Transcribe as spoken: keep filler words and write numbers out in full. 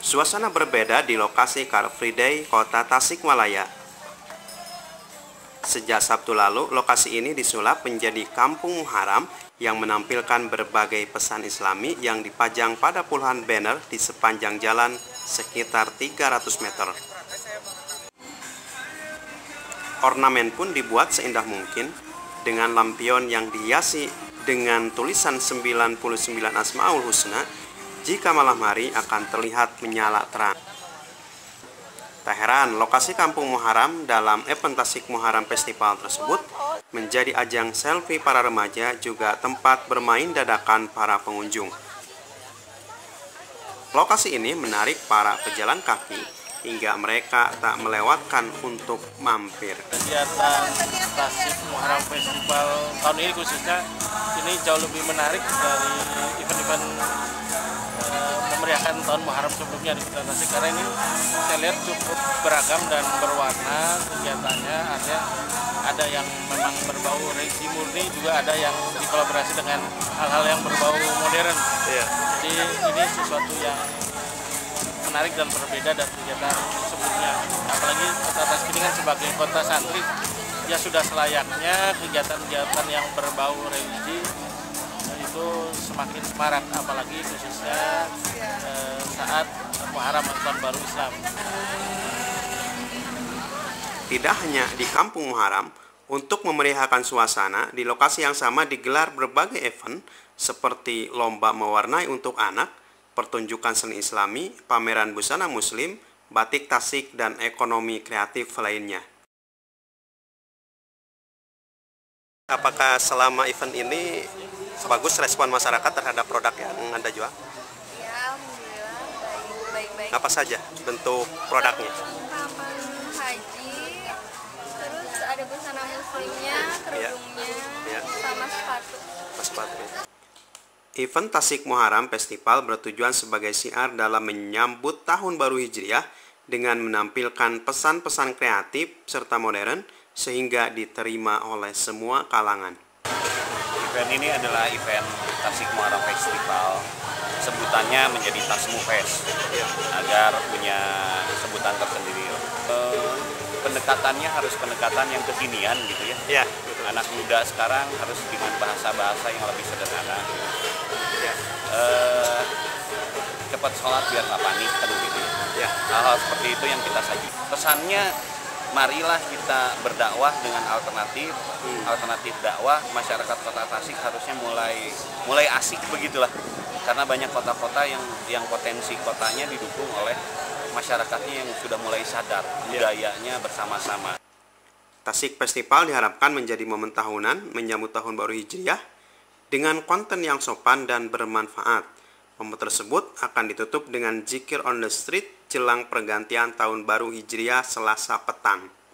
Suasana berbeda di lokasi Car Free Day Kota Tasikmalaya. Sejak Sabtu lalu, lokasi ini disulap menjadi kampung Muharram yang menampilkan berbagai pesan Islami yang dipajang pada puluhan banner di sepanjang jalan sekitar tiga ratus meter. Ornamen pun dibuat seindah mungkin dengan lampion yang dihiasi dengan tulisan sembilan puluh sembilan Asmaul Husna. Jika malam hari akan terlihat menyala terang. Tak heran, lokasi Kampung Muharram dalam event Tasik Muharram Festival tersebut menjadi ajang selfie para remaja, juga tempat bermain dadakan para pengunjung. Lokasi ini menarik para pejalan kaki hingga mereka tak melewatkan untuk mampir. Kegiatan Tasik Muharram Festival tahun ini khususnya ini jauh lebih menarik dari event-event memeriahkan tahun Muharram sebelumnya di Kota Tasik, karena ini saya lihat cukup beragam dan berwarna kegiatannya. Ada ada yang memang berbau religi murni, juga ada yang dikolaborasi dengan hal-hal yang berbau modern. Yeah. Jadi ini sesuatu yang menarik dan berbeda dari kegiatan sebelumnya. Apalagi Kota Tasik ini kan sebagai kota santri, ya sudah selayaknya kegiatan-kegiatan yang berbau religi itu semakin semarak, apalagi khususnya eh, saat Muharram Tahun Baru Islam. Tidak hanya di Kampung Muharram, untuk memeriahkan suasana, di lokasi yang sama digelar berbagai event seperti lomba mewarnai untuk anak, pertunjukan seni Islami, pameran busana Muslim, batik Tasik, dan ekonomi kreatif lainnya. Apakah selama event ini bagus respon masyarakat terhadap produk yang Anda jual? Ya, alhamdulillah baik-baik. Apa saja bentuk produknya? Kapan haji, terus ada busana muslimnya, kerudungnya, ya. Ya. sama sepatu. Sepatu. Event Tasik Muharram Festival bertujuan sebagai syiar dalam menyambut Tahun Baru Hijriah dengan menampilkan pesan-pesan kreatif serta modern sehingga diterima oleh semua kalangan. Event ini adalah event Tasik Muharram Festival, sebutannya menjadi Tasmufest, ya, agar punya sebutan tersendiri. E, pendekatannya harus pendekatan yang kekinian gitu ya. Ya, anak muda sekarang harus dengan bahasa-bahasa yang lebih sederhana. Ya. E, cepat sholat biar nggak panik kan gitu. Ya. Hal-hal seperti itu yang kita saji. Pesannya, marilah kita berdakwah dengan alternatif, hmm. alternatif dakwah. Masyarakat Kota Tasik harusnya mulai mulai asik begitulah, karena banyak kota-kota yang yang potensi kotanya didukung oleh masyarakatnya yang sudah mulai sadar budayanya bersama-sama. Tasik Festival diharapkan menjadi momen tahunan menyambut Tahun Baru Hijriah dengan konten yang sopan dan bermanfaat. Momen tersebut akan ditutup dengan zikir on the street jelang pergantian Tahun Baru Hijriah Selasa petang.